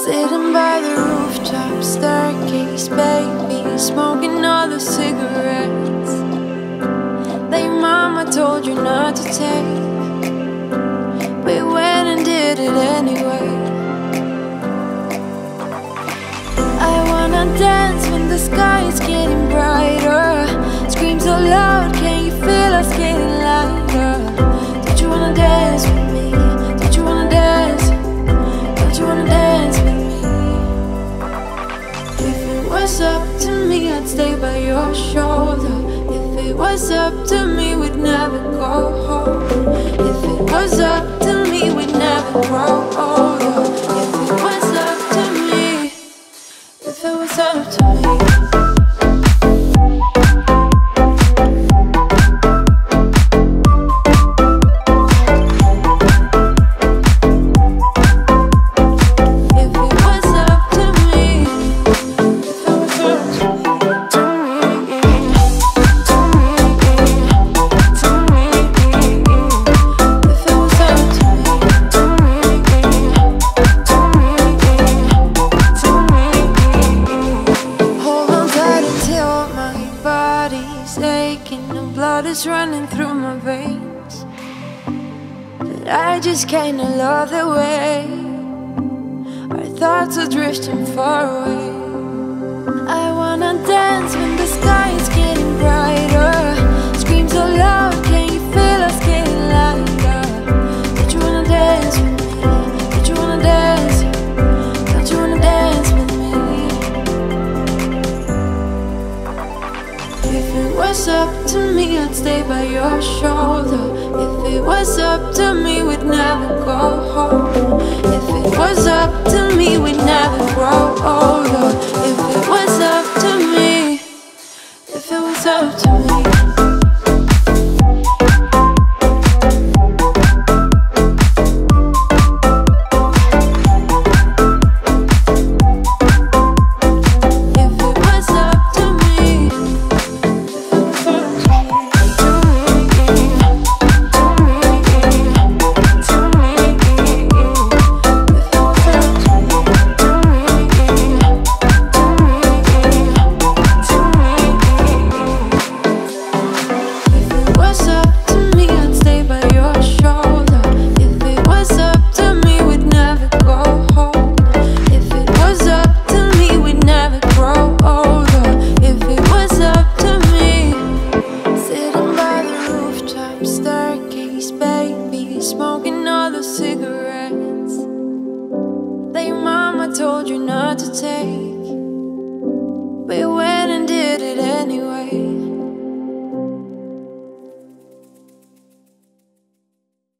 Sitting by the rooftop, staircase, baby, smoking all the cigarettes that your mama told you not to take. We went and did it anyway. I wanna dance when the sky is getting brighter. Scream so loud, can you feel us getting lighter? Don't you wanna dance with me? Don't you wanna dance? Don't you wanna dance with me? If it was up to me, I'd stay by your shoulder. If it was up to me, we'd never go home. If it was up to me, we'd never grow older. If it was up to me, if it was up to me. Running through my veins, but I just kinda love the way our thoughts are drifting far away. I wanna dance when the sky is getting brighter. Scream so loud, can you feel us getting lighter? Don't you wanna dance with me? Don't you wanna dance? Don't you wanna dance with me? If it was up to me, I'd stay by your shoulder. If it was up to me, we'd never go home. If it was up to me, we'd never grow older. If it was up to me, if it was up to me. Smoking all the cigarettes that your mama told you not to take. We